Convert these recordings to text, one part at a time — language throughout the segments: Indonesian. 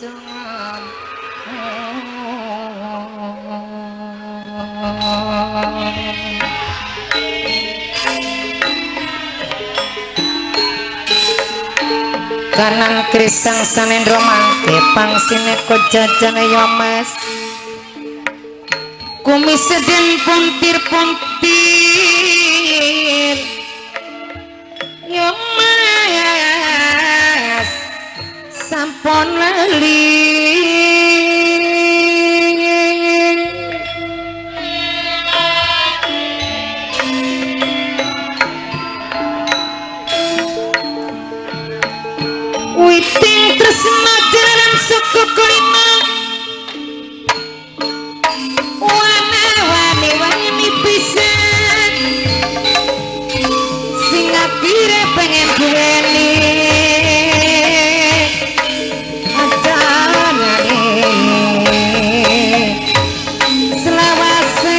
Kanan krisang sanendro mangke pangsine kojajane yo mas kumis den puntir-puntir yo mas sampun lali witing tresna jalan suku kulina wani pisan sing apire pengen duweni ajanane selawase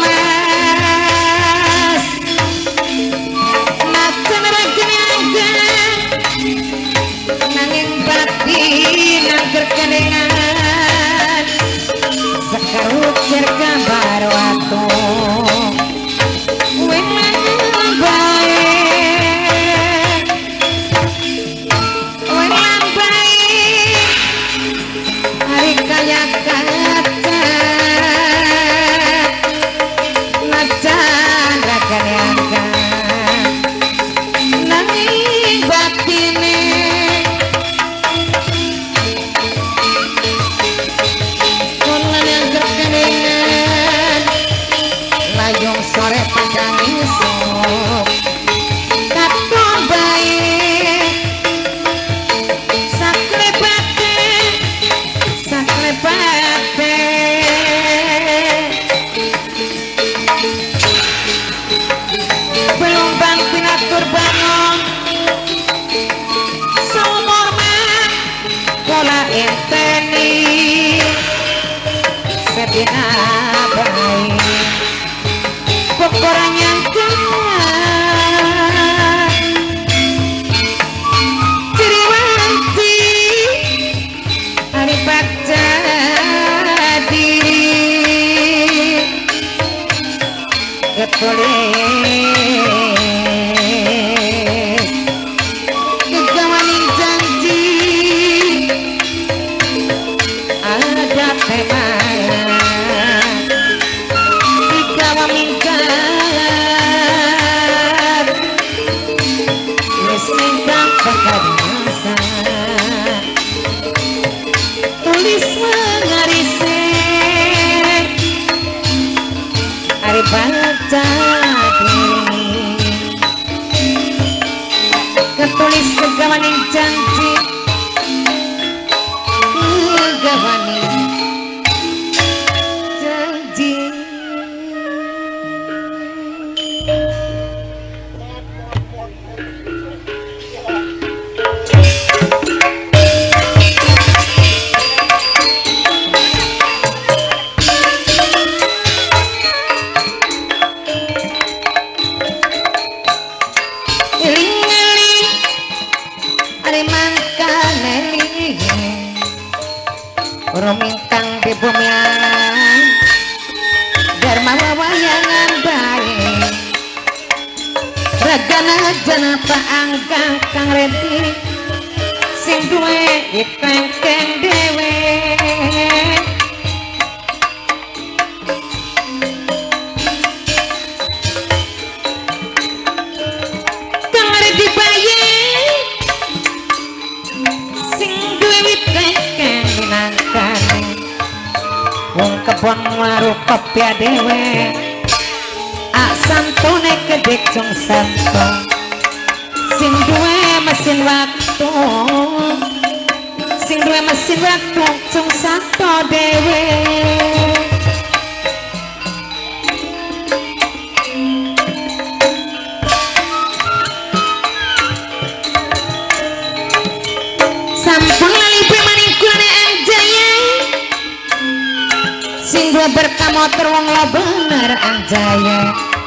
mas najan ragenanga nanging batin angger kenengan sekarut bergambar waktu weman baik hari kaya kaca najan ragenanga nanging batine layung sore padang isuk katon bae saklepate belum bang pinatur bangun seumur man pola enteni sedina baik orang yang ciri wanci hari baca diri ketulis kegawanin janji ada tema tulis mengarise hari baca diri ketulis kegawanin janji kegawanin janji romintang di bumian dharma wayangan baik ragana jana paangkang kang reti sing duwe ipengkeng dewe kang reti bayi sing duwe ipengkeng nangkane wong kebon waru kopi dewe santone kedek jong santo sing duwe mesin waktu jong santo dewe sampun lali premaning kulane anjaya sing duwe berkamotor wong lo bener anjaya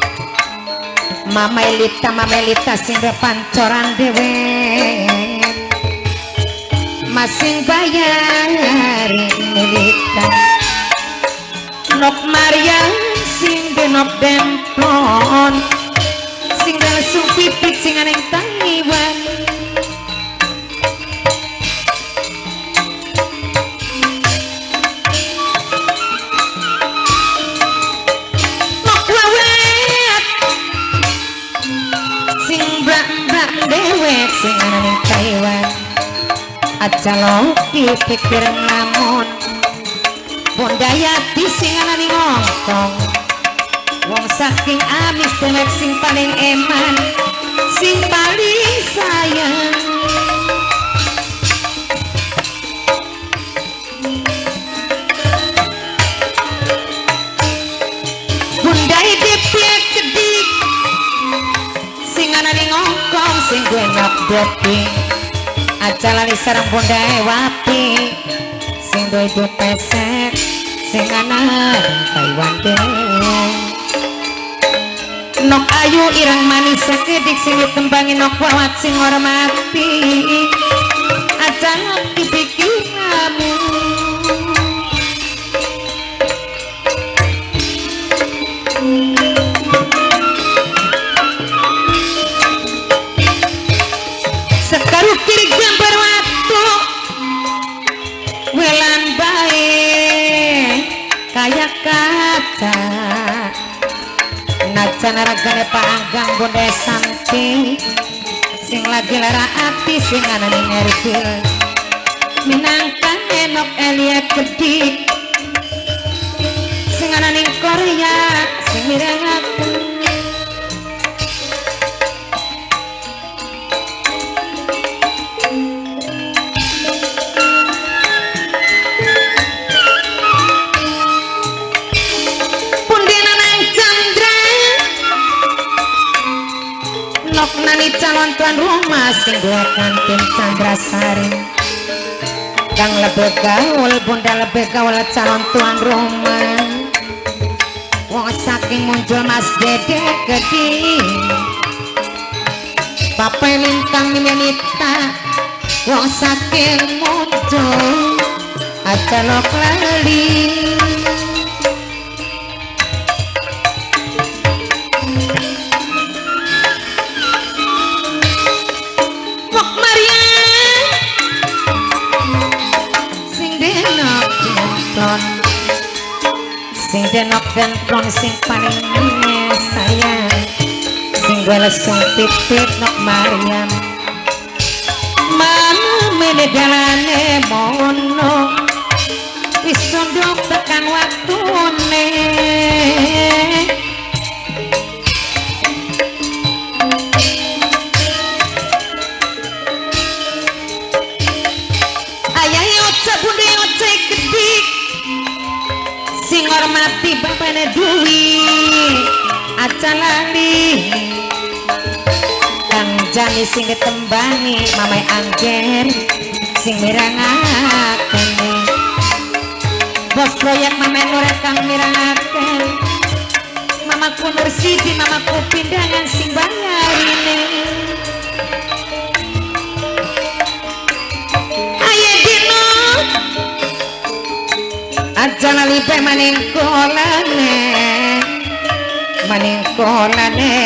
Mama Elita sing pancoran dewe masing bayar Nok Maria sing denok demplon sing langsung pipit sing aneng Taiwan Nok wawet sing mbak-mbak dewek sing aneng Taiwan aja lo dipikir ngamun Bondayati sing ana ning Hongkong wong saking amis dewek sing paling eman sing paling sayang Bundai dipik kedik sing ana ning Hongkong sing genok deping aja lali sareng bondai wapi sing duwe pesek sing ana Taiwan dewe Nok ayu ireng manis sekedik sing ditembangi Nok wawat sing hormati aja dipikir kamu sekaruk kiri gambar waktu welan baik kayak kaca najan ragane panggang bonde santi sing lagi lara ati sing ana ning erbil minangkan enok elia kedik sing ana ning Korea sing mirengaken nani calon tuan rumah sing dua kantin Chandrasari kang lebih gaul bunda lebih gaul calon tuan rumah wong saking muncul Mas Dede Gede Papa Lintang Mimenita wong saking muncul aja lok lali sing denok dan plon sing paling sayang sing gue lesung pipit Nok Mariam mana mene dalane mono wis sondok tekan waktune ayahe oce bunde oce gedik sing hormati bapane duwi aja lali kang jani sing ditembangi mamai angger sing mirangaken bos proyek mamai nur kang mirangaken mamaku Nur Sidi mamaku pindangan sing bayarine ayo dino aja lali pe maning kolane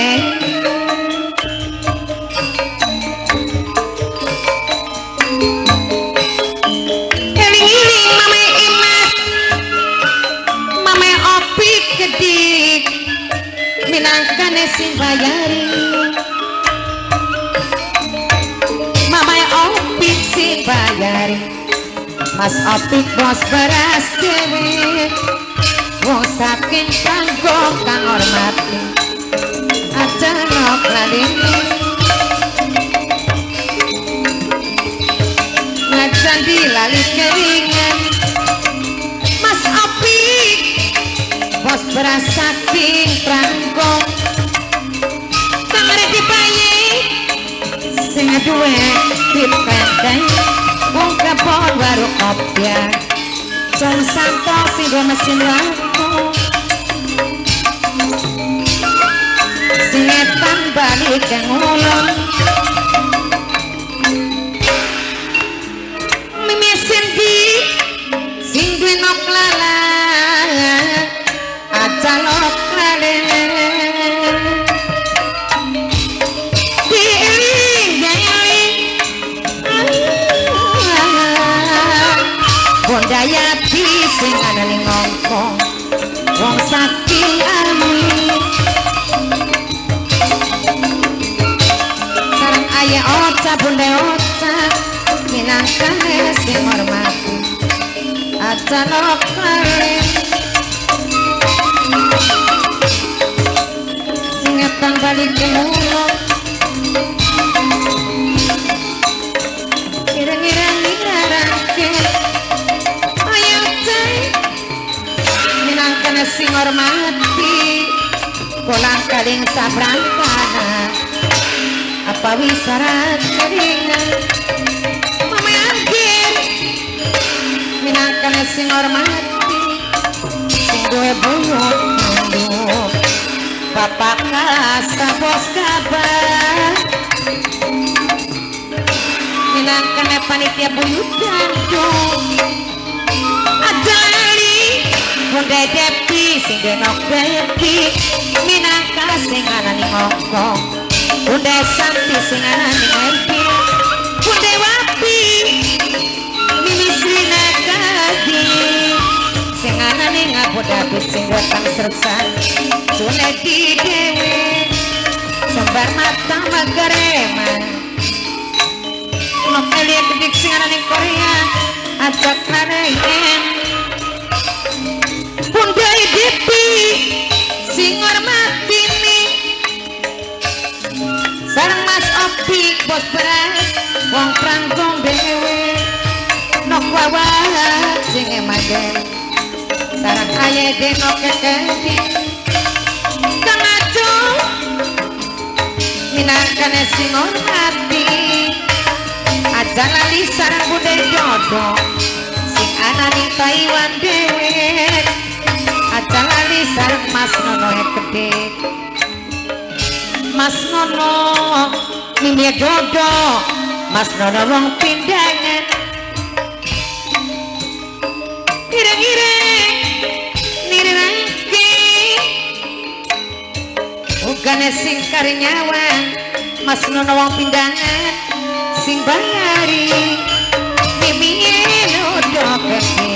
eling-eling mame Imas mame Opi kedik minangkane sing bayari mame Opi sing bayari Mas Opik bos beras dewe wong saking tanggung kang hormati aja nok lali ngajan dilali keringan Mas Opik bos beras saking tanggung kang arep dipayi sing duwe dipendeng wong kapon warung kopiah jam santo sing mesin lampu singetan balik ke ngulon mimi sendi sing duwe Nok lala salok lalen Bondaya sing ana ning ngongkong wong saking ami sareng aya oca bonda oca minangka sing hormati aja lokale singetan balik ke mulut kira-kira ngarake sing hormati kolang kaling sabrangkana apa wisarat keringan mama agir minangkan sing hormati sing duwe buyut nunduk bapak kasa bos kabar minangkan panitia buyut gandung Bunda Depi sing denok Depi minangka sing ana ning ngongkong Bunda Santi sing ana ning Depi Bunda Wapi mimisrina kadi sing ana ning Abu Dhabi sing datang sersan Sule di dewe sembar mata magarema Nok elia kedik sing ana ning Korea ajak narayen Bunda Depi sing hormatini sareng Mas Opi bos beras wong prangkong dewe nok wawa sing emade sareng aye denok kekedi kang ajo minangkane sing hormati aja lali sareng Bunda Jodo sing ana ning Taiwan dewe aja lali sareng Mas Nono gede Mas Nono mimie dodo Mas Nono wong pindangan ireng-ireng nirangke ugane sing karinyawan Mas Nono wong pindangan sing bayari mimie dodo gede